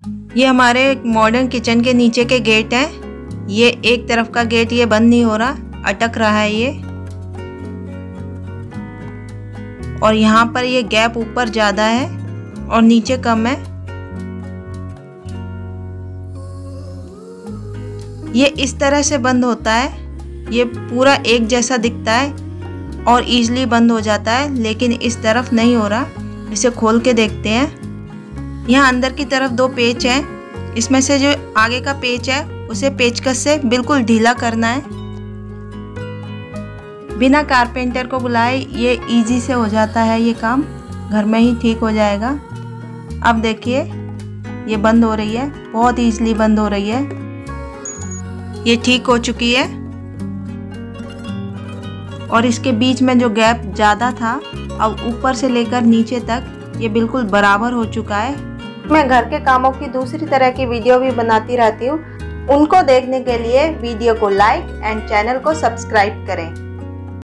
ये हमारे modern kitchen के नीचे के गेट हैं। ये एक तरफ का गेट ये बंद नहीं हो रहा, अटक रहा है ये। और यहाँ पर ये गैप ऊपर ज़्यादा है और नीचे कम है। ये इस तरह से बंद होता है, ये पूरा एक जैसा दिखता है और इजीली बंद हो जाता है, लेकिन इस तरफ नहीं हो रहा। इसे खोल के देखते हैं। यहाँ अंदर की तरफ दो पेच हैं। इसमें से जो आगे का पेच है उसे पेचकस से बिल्कुल ढीला करना है। बिना कारपेंटर को बुलाए ये इजी से हो जाता है, ये काम घर में ही ठीक हो जाएगा। अब देखिए ये बंद हो रही है, बहुत इजीली बंद हो रही है। ये ठीक हो चुकी है और इसके बीच में जो गैप ज़्यादा था अब ऊपर से लेकर नीचे तक ये बिल्कुल बराबर हो चुका है। मैं घर के कामों की दूसरी तरह की वीडियो भी बनाती रहती हूँ, उनको देखने के लिए वीडियो को लाइक एंड चैनल को सब्सक्राइब करें।